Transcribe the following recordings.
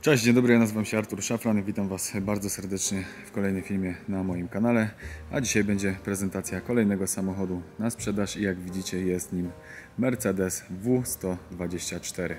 Cześć, dzień dobry, ja nazywam się Artur Szafran i witam Was bardzo serdecznie w kolejnym filmie na moim kanale. A dzisiaj będzie prezentacja kolejnego samochodu na sprzedaż i jak widzicie jest nim Mercedes W124.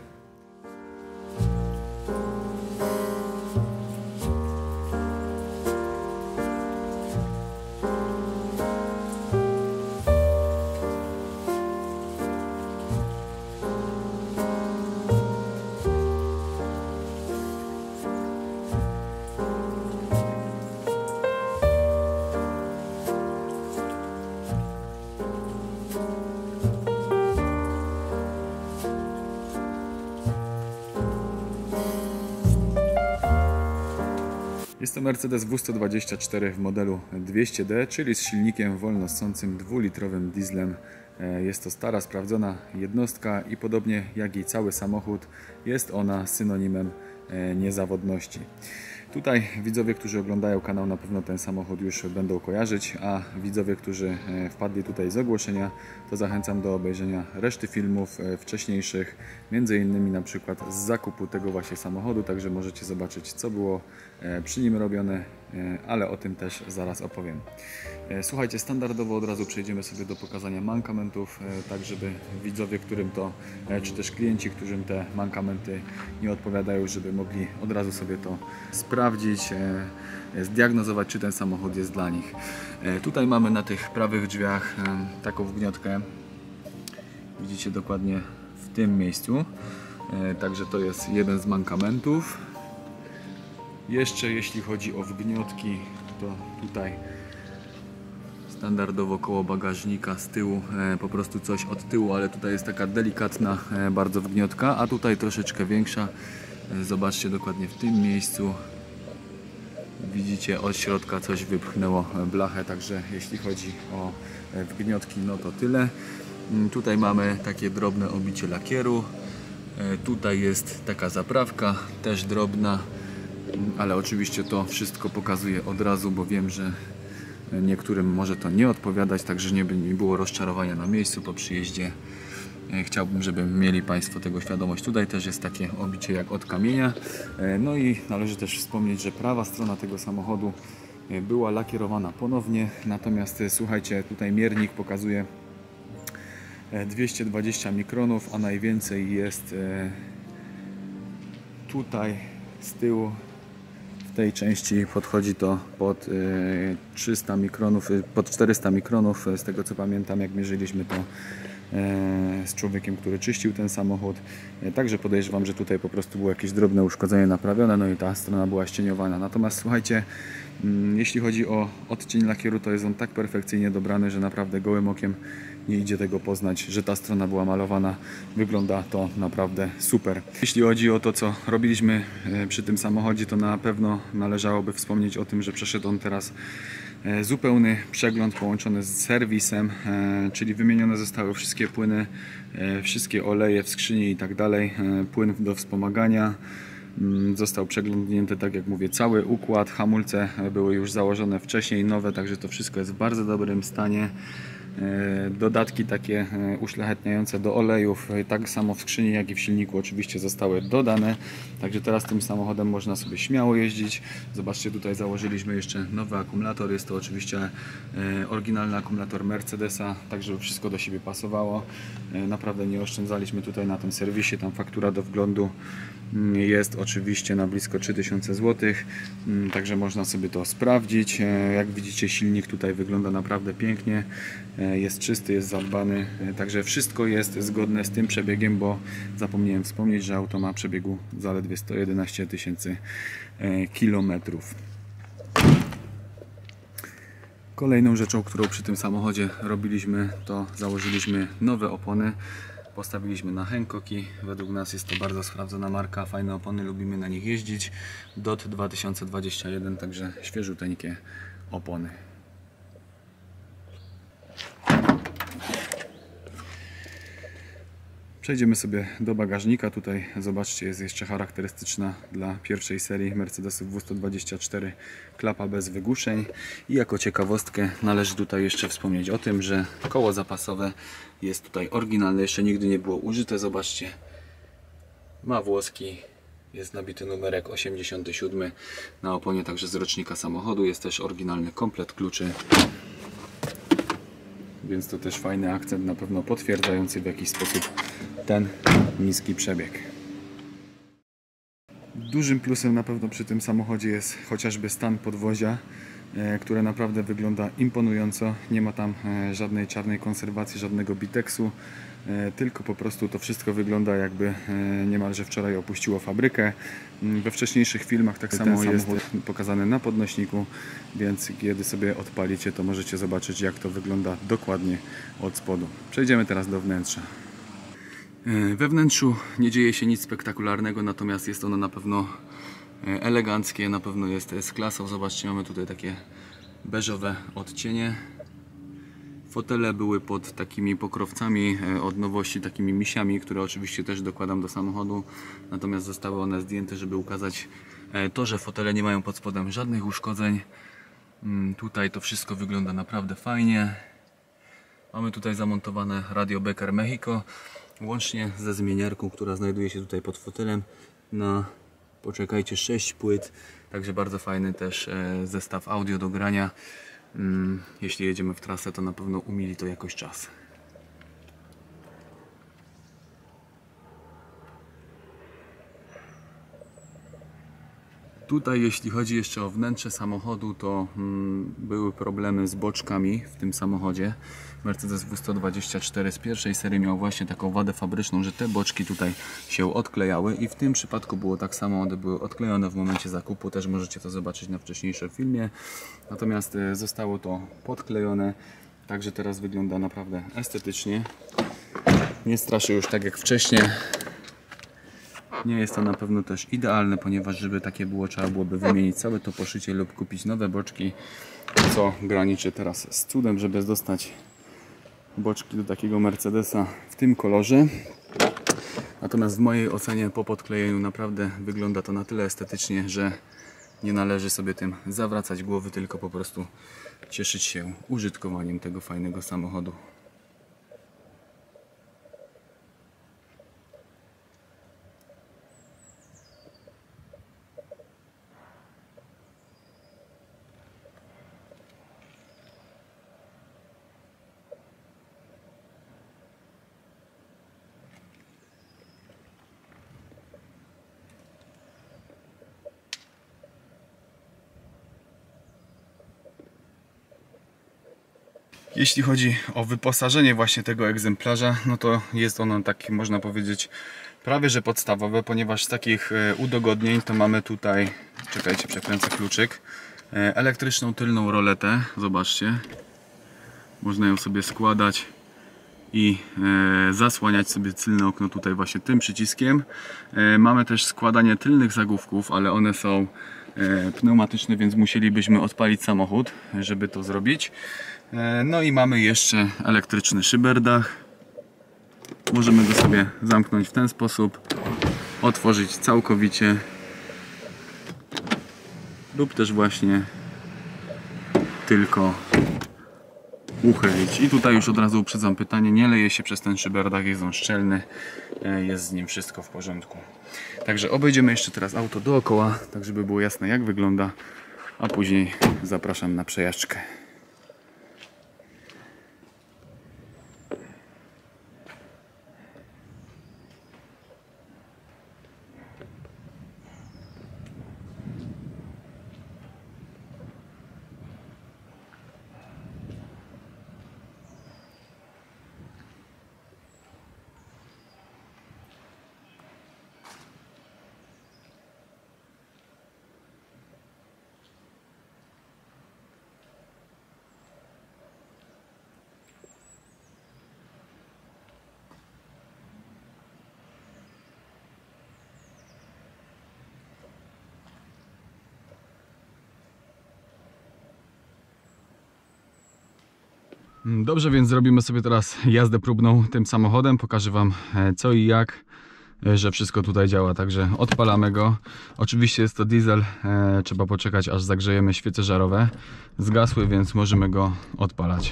Jest to Mercedes W124 w modelu 200D, czyli z silnikiem wolnossącym 2-litrowym dieslem. Jest to stara, sprawdzona jednostka i podobnie jak i cały samochód jest ona synonimem niezawodności. Tutaj widzowie, którzy oglądają kanał, na pewno ten samochód już będą kojarzyć, a widzowie, którzy wpadli tutaj z ogłoszenia, to zachęcam do obejrzenia reszty filmów wcześniejszych, między innymi na przykład z zakupu tego właśnie samochodu, także możecie zobaczyć, co było przy nim robione, ale o tym też zaraz opowiem. Słuchajcie, standardowo od razu przejdziemy sobie do pokazania mankamentów, tak żeby widzowie, którym to, czy też klienci, którym te mankamenty nie odpowiadają, żeby mogli od razu sobie to sprawdzić, zdiagnozować, czy ten samochód jest dla nich. Tutaj mamy na tych prawych drzwiach taką wgniotkę, widzicie dokładnie w tym miejscu, także to jest jeden z mankamentów. Jeszcze jeśli chodzi o wgniotki, to tutaj standardowo koło bagażnika z tyłu po prostu coś od tyłu, ale tutaj jest taka delikatna bardzo wgniotka, a tutaj troszeczkę większa. Zobaczcie dokładnie w tym miejscu. Widzicie, od środka coś wypchnęło blachę, także jeśli chodzi o wgniotki, no to tyle. Tutaj mamy takie drobne obicie lakieru. Tutaj jest taka zaprawka, też drobna, ale oczywiście to wszystko pokazuję od razu, bo wiem, że niektórym może to nie odpowiadać, także nie było rozczarowania na miejscu po przyjeździe. Chciałbym, żeby mieli Państwo tego świadomość. Tutaj też jest takie obicie jak od kamienia. No i należy też wspomnieć, że prawa strona tego samochodu była lakierowana ponownie. Natomiast słuchajcie, tutaj miernik pokazuje 220 mikronów, a najwięcej jest tutaj z tyłu. W tej części podchodzi to pod 300 mikronów, pod 400 mikronów, z tego co pamiętam, jak mierzyliśmy to z człowiekiem, który czyścił ten samochód. Także podejrzewam, że tutaj po prostu było jakieś drobne uszkodzenie naprawione, no i ta strona była ścieniowana. Natomiast słuchajcie, jeśli chodzi o odcień lakieru, to jest on tak perfekcyjnie dobrany, że naprawdę gołym okiem nie idzie tego poznać, że ta strona była malowana. Wygląda to naprawdę super. Jeśli chodzi o to, co robiliśmy przy tym samochodzie, to na pewno należałoby wspomnieć o tym, że przeszedł on teraz zupełny przegląd połączony z serwisem, czyli wymienione zostały wszystkie płyny, wszystkie oleje w skrzyni i tak dalej, płyn do wspomagania. Został przeglądnięty, tak jak mówię, cały układ, hamulce były już założone wcześniej, nowe, także to wszystko jest w bardzo dobrym stanie. Dodatki takie uszlachetniające do olejów, tak samo w skrzyni jak i w silniku oczywiście zostały dodane, także teraz tym samochodem można sobie śmiało jeździć. Zobaczcie, tutaj założyliśmy jeszcze nowy akumulator, jest to oczywiście oryginalny akumulator Mercedesa, tak żeby wszystko do siebie pasowało. Naprawdę nie oszczędzaliśmy tutaj na tym serwisie, tam faktura do wglądu jest oczywiście na blisko 3000 zł, także można sobie to sprawdzić. Jak widzicie, silnik tutaj wygląda naprawdę pięknie, jest czysty, jest zadbany, także wszystko jest zgodne z tym przebiegiem, bo zapomniałem wspomnieć, że auto ma przebiegu zaledwie 111 000 kilometrów. Kolejną rzeczą, którą przy tym samochodzie robiliśmy, to założyliśmy nowe opony. Postawiliśmy na Hancocki, według nas jest to bardzo sprawdzona marka, fajne opony, lubimy na nich jeździć. DOT 2021, także świeżuteńkie opony. Przejdziemy sobie do bagażnika. Tutaj zobaczcie, jest jeszcze charakterystyczna dla pierwszej serii Mercedesów W124 klapa bez wygłuszeń. I jako ciekawostkę należy tutaj jeszcze wspomnieć o tym, że koło zapasowe jest tutaj oryginalne, jeszcze nigdy nie było użyte. Zobaczcie, ma włoski, Jest nabity numerek 87 na oponie, także z rocznika samochodu. Jest też oryginalny komplet kluczy. Więc to też fajny akcent, na pewno potwierdzający w jakiś sposób ten niski przebieg. Dużym plusem na pewno przy tym samochodzie jest chociażby stan podwozia, które naprawdę wygląda imponująco. Nie ma tam żadnej czarnej konserwacji, żadnego biteksu, tylko po prostu to wszystko wygląda, jakby niemalże wczoraj opuściło fabrykę. We wcześniejszych filmach tak samo jest pokazane na podnośniku, więc kiedy sobie odpalicie, to możecie zobaczyć, jak to wygląda dokładnie od spodu. Przejdziemy teraz do wnętrza. We wnętrzu nie dzieje się nic spektakularnego, natomiast jest ono na pewno eleganckie, na pewno jest z klasą. Zobaczcie, mamy tutaj takie beżowe odcienie. Fotele były pod takimi pokrowcami od nowości, takimi misiami, które oczywiście też dokładam do samochodu. Natomiast zostały one zdjęte, żeby ukazać to, że fotele nie mają pod spodem żadnych uszkodzeń. Tutaj to wszystko wygląda naprawdę fajnie. Mamy tutaj zamontowane radio Becker Mexico, łącznie ze zmieniarką, która znajduje się tutaj pod fotelem, na, poczekajcie, 6 płyt. Także bardzo fajny też zestaw audio do grania. Jeśli jedziemy w trasę, to na pewno umili to jakoś czas. Tutaj jeśli chodzi jeszcze o wnętrze samochodu, to były problemy z boczkami w tym samochodzie. Mercedes W124 z pierwszej serii miał właśnie taką wadę fabryczną, że te boczki tutaj się odklejały i w tym przypadku było tak samo, one były odklejone w momencie zakupu, też możecie to zobaczyć na wcześniejszym filmie. Natomiast zostało to podklejone, także teraz wygląda naprawdę estetycznie. Nie straszy już tak jak wcześniej. Nie jest to na pewno też idealne, ponieważ żeby takie było, trzeba byłoby wymienić całe to poszycie lub kupić nowe boczki, co graniczy teraz z cudem, żeby dostać boczki do takiego Mercedesa w tym kolorze. Natomiast w mojej ocenie po podklejeniu naprawdę wygląda to na tyle estetycznie, że nie należy sobie tym zawracać głowy, tylko po prostu cieszyć się użytkowaniem tego fajnego samochodu. Jeśli chodzi o wyposażenie właśnie tego egzemplarza, no to jest ono taki, można powiedzieć, prawie że podstawowe, ponieważ z takich udogodnień to mamy tutaj, czekajcie, przekręcę kluczyk, elektryczną tylną roletę, zobaczcie, można ją sobie składać i zasłaniać sobie tylne okno tutaj właśnie tym przyciskiem. Mamy też składanie tylnych zagłówków, ale one są pneumatyczne, więc musielibyśmy odpalić samochód, żeby to zrobić. No i mamy jeszcze elektryczny szyberdach. Możemy go sobie zamknąć w ten sposób, otworzyć całkowicie lub też właśnie tylko uchylić. I tutaj już od razu uprzedzam pytanie, nie leje się przez ten szyberdach, jest on szczelny, jest z nim wszystko w porządku. Także obejdziemy jeszcze teraz auto dookoła, tak żeby było jasne, jak wygląda, a później zapraszam na przejażdżkę. Dobrze, więc zrobimy sobie teraz jazdę próbną tym samochodem. Pokażę Wam co i jak, że wszystko tutaj działa. Także odpalamy go. Oczywiście jest to diesel. Trzeba poczekać, aż zagrzejemy świece żarowe. Zgasły, więc możemy go odpalać.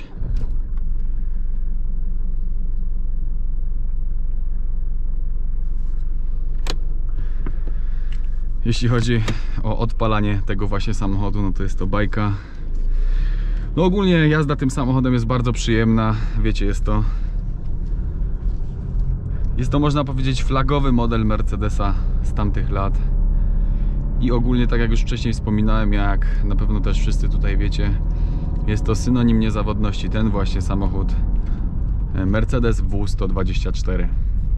Jeśli chodzi o odpalanie tego właśnie samochodu, no to jest to bajka. No ogólnie jazda tym samochodem jest bardzo przyjemna. Wiecie, jest to można powiedzieć flagowy model Mercedesa z tamtych lat. I ogólnie, tak jak już wcześniej wspominałem, jak na pewno też wszyscy tutaj wiecie, jest to synonim niezawodności, ten właśnie samochód Mercedes W124.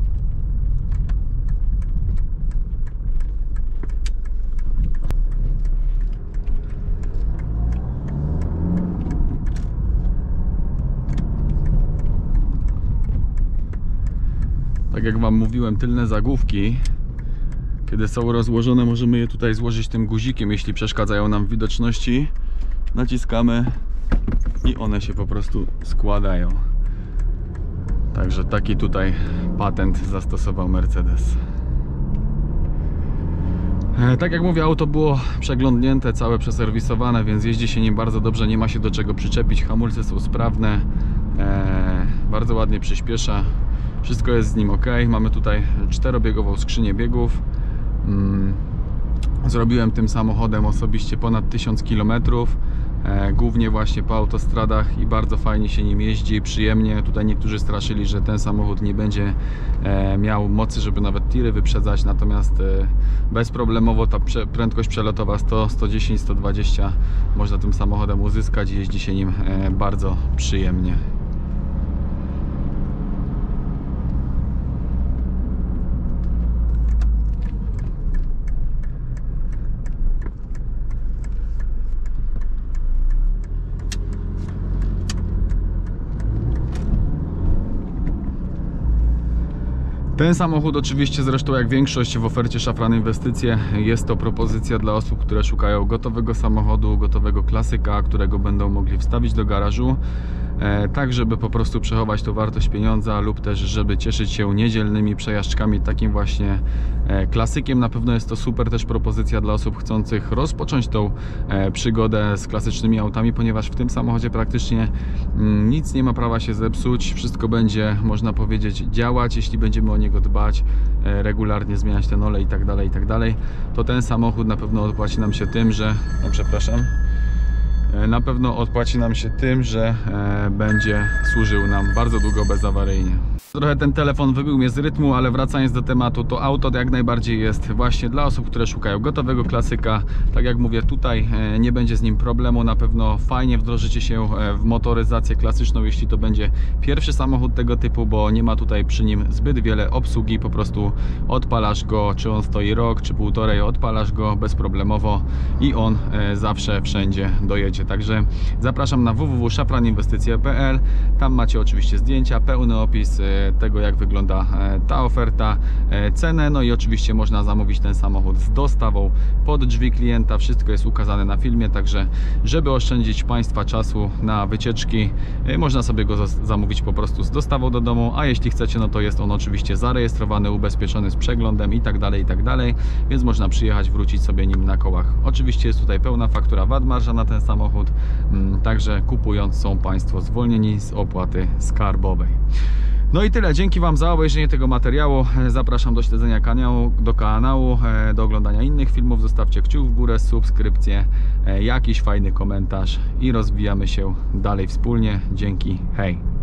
Tak jak wam mówiłem, tylne zagłówki, kiedy są rozłożone, możemy je tutaj złożyć tym guzikiem, jeśli przeszkadzają nam w widoczności. Naciskamy i one się po prostu składają. Także taki tutaj patent zastosował Mercedes. Tak jak mówię, auto było przeglądnięte, całe przeserwisowane, więc jeździ się nim bardzo dobrze, nie ma się do czego przyczepić. Hamulce są sprawne, bardzo ładnie przyspiesza. Wszystko jest z nim ok. Mamy tutaj 4-biegową skrzynię biegów. Zrobiłem tym samochodem osobiście ponad 1000 km. Głównie właśnie po autostradach i bardzo fajnie się nim jeździ, przyjemnie. Tutaj niektórzy straszyli, że ten samochód nie będzie miał mocy, żeby nawet tiry wyprzedzać, natomiast bezproblemowo ta prędkość przelotowa 100, 110, 120 można tym samochodem uzyskać i jeździ się nim bardzo przyjemnie. Ten samochód oczywiście, zresztą jak większość w ofercie Szafran Inwestycje, jest to propozycja dla osób, które szukają gotowego samochodu, gotowego klasyka, którego będą mogli wstawić do garażu, tak żeby po prostu przechować tą wartość pieniądza lub też żeby cieszyć się niedzielnymi przejażdżkami takim właśnie klasykiem. Na pewno jest to super też propozycja dla osób chcących rozpocząć tą przygodę z klasycznymi autami, ponieważ w tym samochodzie praktycznie nic nie ma prawa się zepsuć, wszystko będzie, można powiedzieć, działać, jeśli będziemy o niego dbać, regularnie zmieniać ten olej i tak dalej, to ten samochód na pewno odpłaci nam się tym, że na pewno odpłaci nam się tym, że będzie służył nam bardzo długo bezawaryjnie. Trochę ten telefon wybił mnie z rytmu, ale wracając do tematu, to auto jak najbardziej jest właśnie dla osób, które szukają gotowego klasyka. Tak jak mówię, tutaj nie będzie z nim problemu, na pewno fajnie wdrożycie się w motoryzację klasyczną, jeśli to będzie pierwszy samochód tego typu, bo nie ma tutaj przy nim zbyt wiele obsługi, po prostu odpalasz go, czy on stoi rok, czy półtorej, odpalasz go bezproblemowo i on zawsze wszędzie dojedzie. Także zapraszam na www.szafraninwestycje.pl, tam macie oczywiście zdjęcia, pełny opis tego, jak wygląda ta oferta, cenę, no i oczywiście można zamówić ten samochód z dostawą pod drzwi klienta. Wszystko jest ukazane na filmie, także żeby oszczędzić Państwa czasu na wycieczki, można sobie go zamówić po prostu z dostawą do domu, a jeśli chcecie, no to jest on oczywiście zarejestrowany, ubezpieczony z przeglądem i tak dalej, więc można przyjechać, wrócić sobie nim na kołach. Oczywiście jest tutaj pełna faktura VAT marża na ten samochód, także kupując są Państwo zwolnieni z opłaty skarbowej. No i tyle, dzięki Wam za obejrzenie tego materiału, zapraszam do śledzenia kanału, do oglądania innych filmów, zostawcie kciuk w górę, subskrypcję, jakiś fajny komentarz i rozwijamy się dalej wspólnie. Dzięki, hej!